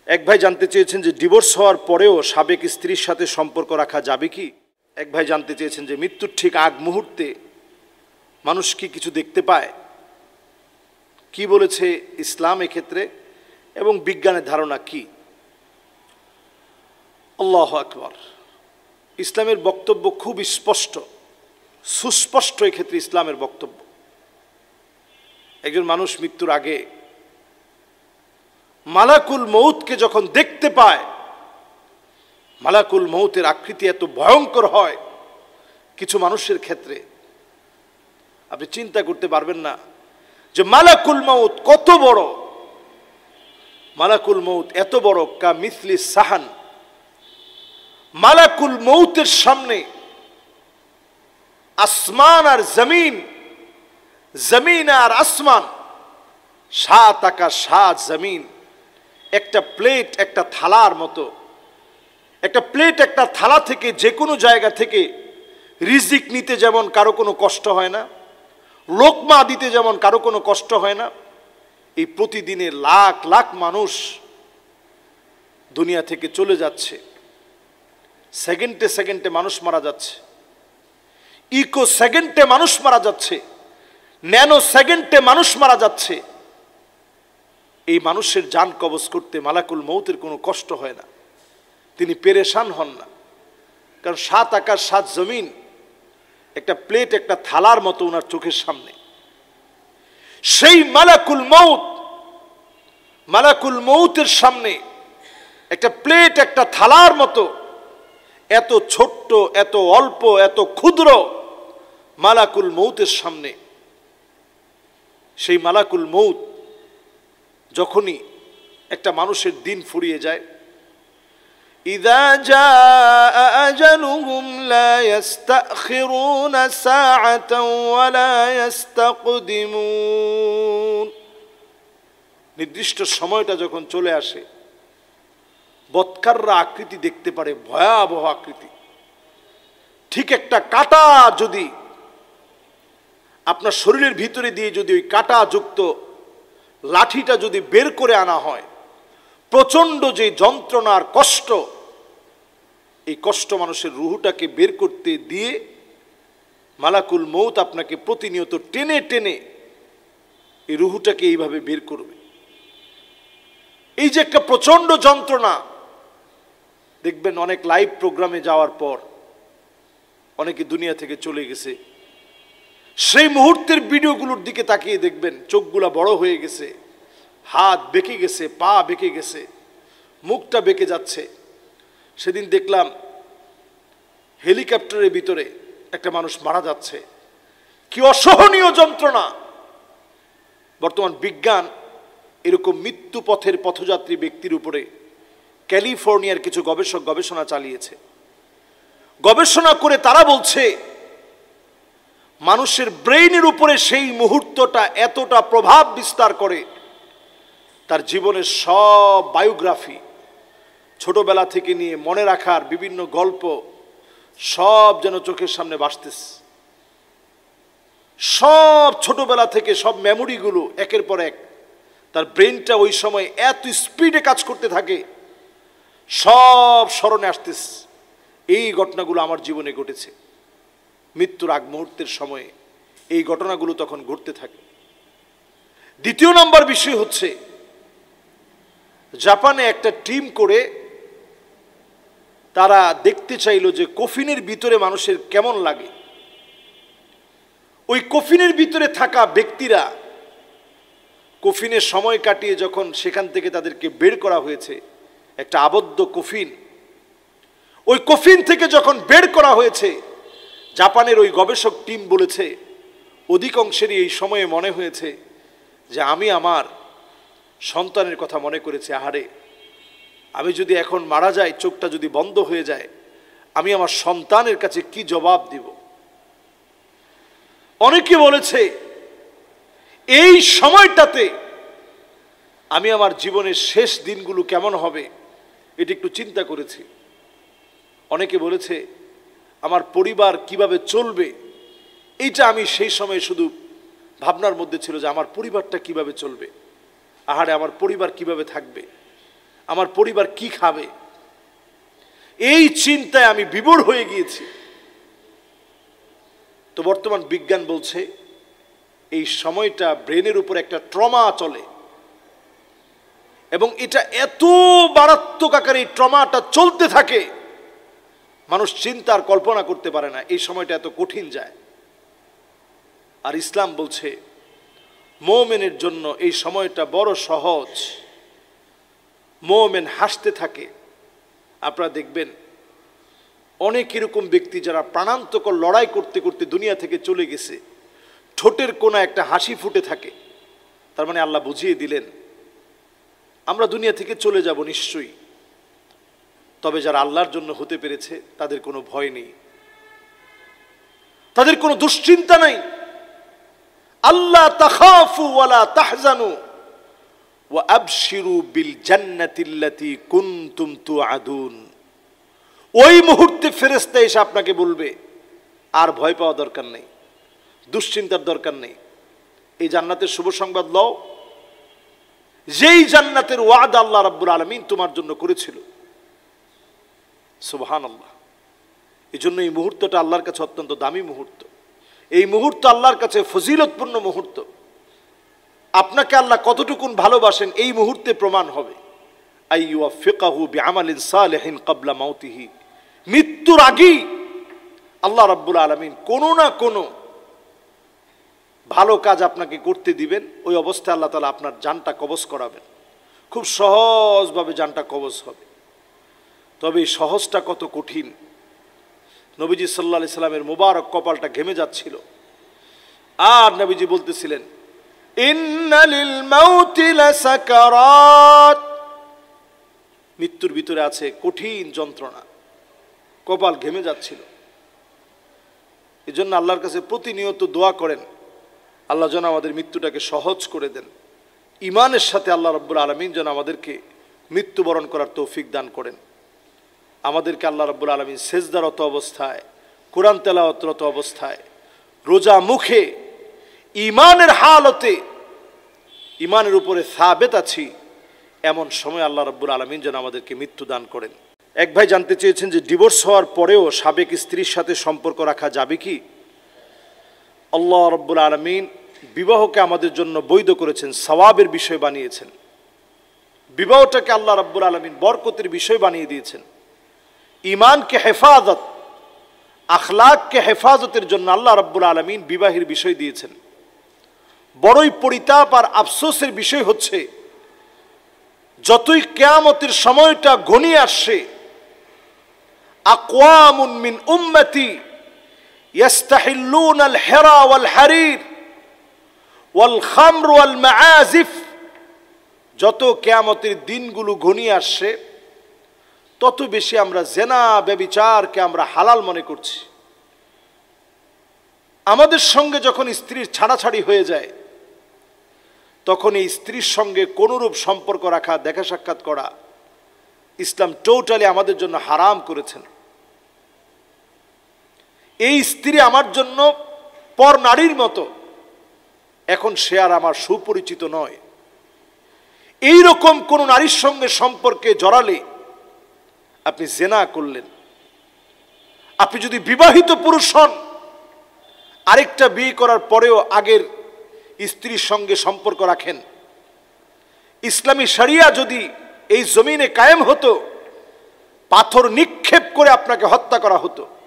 এক ভাই জানতে চেয়েছেন যে ডিভোর্স হওয়ার পরেও সাবেক স্ত্রীর সাথে সম্পর্ক রাখা যাবে কি। এক ভাই জানতে চেয়েছেন যে মৃত্যুর ঠিক আগ মুহূর্তে মানুষ কি কিছু দেখতে পায়, কি বলেছে ইসলাম এক্ষেত্রে এবং বিজ্ঞানের ধারণা কি। আল্লাহু আকবার। ইসলামের বক্তব্য খুব স্পষ্ট, সুস্পষ্ট এক্ষেত্রে ইসলামের বক্তব্য। একজন মানুষ মৃত্যুর আগে মালাকুল মউতকে যখন দেখতে পায়, মালাকুল মউতের আকৃতি এত ভয়ঙ্কর হয় কিছু মানুষের ক্ষেত্রে, আপনি চিন্তা করতে পারবেন না যে মালাকুল মউত কত বড়। মালাকুল মউত এত বড়, কা মিসলি সাহান। মালাকুল মউতের সামনে আসমান আর জমিন, জমিন আর আসমান, সাত আকাশ সাত জমিন একটা প্লেট একটা থালার মতো। একটা প্লেট একটা থালা থেকে যে কোনো জায়গা থেকে রিজিক নিতে যেমন কারো কোনো কষ্ট হয় না, লোকমা দিতে যেমন কারো কোনো কষ্ট হয় না, এই প্রতিদিনে লাখ লাখ মানুষ দুনিয়া থেকে চলে যাচ্ছে। সেকেন্ডে সেকেন্ডে মানুষ মারা যাচ্ছে, ইকো সেকেন্ডে মানুষ মারা যাচ্ছে, ন্যানো সেকেন্ডে মানুষ মারা যাচ্ছে। এই মানুষের জান কবজ করতে মালাকুল মউতের কোনো কষ্ট হয় না, তিনি পেরেশান হন না। কারণ সাত আকাশ সাত জমিন একটা প্লেট একটা থালার মতো ওনার চোখের সামনে। সেই মালাকুল মউত, মালাকুল মউতের সামনে একটা প্লেট একটা থালার মতো, এত ছোট্ট এত অল্প এত ক্ষুদ্র মালাকুল মউতের সামনে, সেই মালাকুল মউত যখনই একটা মানুষের দিন ফুরিয়ে যায়, ইযা জাআ আজালুহুম লা ইস্তাখিরুনা সাআতান ওয়া লা ইস্তাকদিমুন। নির্দিষ্ট সময়টা যখন চলে আসে, বৎকাররা আকৃতি দেখতে পারে, ভয়াবহ আকৃতি। ঠিক একটা কাঁটা যদি আপনার শরীরের ভিতরে দিয়ে যদি ওই কাঁটা যুক্ত লাঠিটা যদি বের করে আনা হয়, প্রচন্ড যে যন্ত্রণার কষ্ট, এই কষ্ট মানুষের রুহটাকে বের করতে দিয়ে মালাকুল মউত আপনাকে প্রতিনিয়ত টেনে টেনে এই রুহটাকে এইভাবে বের করবে। এই যে একটা প্রচন্ড যন্ত্রণা, দেখবেন অনেক লাইভ প্রোগ্রামে যাওয়ার পর অনেকে দুনিয়া থেকে চলে গেছে, সেই মুহূর্তের ভিডিওগুলোর দিকে তাকিয়ে দেখবেন চোখগুলা বড় হয়ে গেছে, হাত বেঁকে গেছে, পা বেঁকে গেছে, মুখটা বেঁকে যাচ্ছে। সেদিন দেখলাম হেলিকপ্টারের ভিতরে একটা মানুষ মারা যাচ্ছে। কি অসহনীয় যন্ত্রণা! বর্তমান বিজ্ঞান এরকম মৃত্যু পথের পথযাত্রী ব্যক্তির উপরে ক্যালিফোর্নিয়ার কিছু গবেষক গবেষণা চালিয়েছে। গবেষণা করে তারা বলছে মানুষের ব্রেইনের উপরে সেই মুহূর্তটা এতটা প্রভাব বিস্তার করে, তার জীবনের সব বায়োগ্রাফি, ছোটবেলা থেকে নিয়ে মনে রাখার বিভিন্ন গল্প সব যেন চোখের সামনে ভাসতেছে। সব ছোটবেলা থেকে সব মেমোরিগুলো একের পর এক, তার ব্রেনটা ওই সময় এত স্পিডে কাজ করতে থাকে, সব স্মরণে আসতেছে। এই ঘটনাগুলো আমার জীবনে ঘটেছে। মৃত্যুর আগ মুহূর্তের সময়ে এই ঘটনাগুলো তখন ঘটতে থাকে। দ্বিতীয় নম্বর বিষয় হচ্ছে, জাপানে একটা টিম করে তারা দেখতে চাইল যে কফিনের ভিতরে মানুষের কেমন লাগে। ওই কফিনের ভিতরে থাকা ব্যক্তিরা কফিনের সময় কাটিয়ে যখন সেখান থেকে তাদেরকে বের করা হয়েছে, একটা আবদ্ধ কফিন, ওই কফিন থেকে যখন বের করা হয়েছে, জাপানের ওই গবেষক টিম বলেছে অধিকাংশেরই এই সময়ে মনে হয়েছে যে আমি আমার সন্তানের কথা মনে করেছি। আহারে, আমি যদি এখন মারা যাই, চোখটা যদি বন্ধ হয়ে যায়, আমি আমার সন্তানের কাছে কি জবাব দিব। অনেকে বলেছে এই সময়টাতে আমি আমার জীবনের শেষ দিনগুলো কেমন হবে এটা একটু চিন্তা করেছি। অনেকে বলেছে আমার পরিবার কিভাবে চলবে, এইটা আমি সেই সময় শুধু ভাবনার মধ্যে ছিল যে আমার পরিবারটা কিভাবে চলবে, আহারে আমার পরিবার কিভাবে থাকবে, আমার পরিবার কি খাবে, এই চিন্তায় আমি বিভোর হয়ে গিয়েছি। তো বর্তমান বিজ্ঞান বলছে এই সময়টা ব্রেনের উপর একটা ট্রমা চলে, এবং এটা এত মারাত্মক আকারে এই ট্রমাটা চলতে থাকে, মানুষ চিন্তার কল্পনা করতে পারে না, এই সময়টা এত কঠিন যায়। আর ইসলাম বলছে মুমিনের জন্য এই সময়টা বড় সহজ। মুমিন হাসতে থাকে। আপনারা দেখবেন অনেক এরকম ব্যক্তি যারা প্রাণান্তকর লড়াই করতে করতে দুনিয়া থেকে চলে গেছে, ঠোঁটের কোণা একটা হাসি ফুটে থাকে। তার মানে আল্লাহ বুঝিয়ে দিলেন আমরা দুনিয়া থেকে চলে যাব নিশ্চয়ই, তবে যারা আল্লাহর জন্য হতে পেরেছে তাদের কোনো ভয় নেই, তাদের কোনো দুশ্চিন্তা নাই। আল্লাহ তাখাফু ওয়ালা তাহজানু ওয়া আবশিরু বিল জান্নাতিল্লাতী কুনতুম তুআদুন। ওই মুহূর্তে ফেরেশতা এসে আপনাকে বলবে আর ভয় পাওয়া দরকার নেই, দুশ্চিন্তার দরকার নেই, এই জান্নাতের শুভ সংবাদ লও, যেই জান্নাতের ওয়াদা আল্লাহ রাব্বুল আলামিন তোমার জন্য করেছিল। সুবহানাল্লাহ। এই জন্য এই মুহূর্তটা আল্লাহর কাছে অত্যন্ত দামি মুহূর্ত। এই মুহূর্ত আল্লাহর কাছে ফজিলতপূর্ণ মুহূর্ত। আপনাকে আল্লাহ কতটুকুন ভালোবাসেন এই মুহূর্তে প্রমাণ হবে। আইয়ুফিকাহু বিআমালিন সালিহিন ক্বাবলা মাউতিহি। মৃত্যুর আগেই আল্লাহ রাব্বুল আলামিন কোনো না কোনো ভালো কাজ আপনাকে করতে দিবেন। ওই অবস্থায় আল্লাহ তাআলা আপনার জানটা কবজ করাবেন, খুব সহজভাবে জানটা কবজ হবে। তবে এই সহজটা কত কঠিন। নবীজি সাল্লাল্লাহু আলাইহি সাল্লামের মুবারক কপালটা ঘেমে যাচ্ছিল, আর নবীজি বলতেছিলেন ইন্না লিল মাউতি লাসাকারাত। মৃত্যুর ভিতরে আছে কঠিন যন্ত্রণা। কপাল ঘেমে যাচ্ছিল। এজন্য আল্লাহর কাছে প্রতিনিয়ত দোয়া করেন আল্লাহ যেন আমাদের মৃত্যুটাকে সহজ করে দেন। ঈমানের সাথে আল্লাহ রাব্বুল আলামিন যেন আমাদেরকে মৃত্যুবরণ করার তৌফিক দান করেন। আমাদেরকে আল্লাহ রাব্বুল আলামিন সেজদারত অবস্থায়, কোরআন তেলাওয়াতরত অবস্থায়, রোজা মুখে, ঈমানের হালতে, ঈমানের উপরে সাবেত আছি, এমন সময় আল্লাহ রাব্বুল আলামিন যেন আমাদেরকে মৃত্যু দান করেন। এক ভাই জানতে চেয়েছেন যে ডিভোর্স হওয়ার পরেও সাবেক স্ত্রীর সাথে সম্পর্ক রাখা যাবে কি? আল্লাহ রাব্বুল আলামিন বিবাহকে আমাদের জন্য বৈধ করেছেন, সওয়াবের বিষয় বানিয়েছেন। বিবাহটাকে আল্লাহ রাব্বুল আলামিন বরকতের বিষয় বানিয়ে দিয়েছেন। ঈমানকে হেফাজত, আখলাককে হেফাজতের জন্য আল্লাহ রাব্বুল আলামিন বিবাহের বিষয় দিয়েছেন। বড়ই পরিতাপ আর আফসোসের বিষয় হচ্ছে যতই কিয়ামতের সময়টা ঘনিয়ে আসছে, আকওয়ামুন মিন উম্মতি ইয়াস্তাহিল্লুন আল হিরা ওয়াল হারির ওয়াল খামর ওয়াল মাআজিফ। যত কিয়ামতের দিনগুলো ঘনিয়ে আসছে তত বেশি আমরা জেনা ব্যভিচারকে আমরা হালাল মনে করছি। আমাদের সঙ্গে যখন স্ত্রীর ছাড়াছাড়ি হয়ে যায় তখন এই স্ত্রীর সঙ্গে কোনরূপ সম্পর্ক রাখা, দেখা সাক্ষাৎ করা ইসলাম টোটালি আমাদের জন্য হারাম করেছেন। এই স্ত্রী আমার জন্য পর নারীর মতো, এখন সে আর আমার সুপরিচিত নয়। এই রকম কোন নারীর সঙ্গে সম্পর্কে জড়ালে আপনি জেনা করলেন। আপনি যদি বিবাহিত পুরুষ হন, আরেকটা বিয়ে করার পরেও আগের স্ত্রীর সঙ্গে সম্পর্ক রাখেন, ইসলামী শরিয়া যদি এই জমিনে কায়েম হতো, পাথর নিক্ষেপ করে আপনাকে হত্যা করা হতো।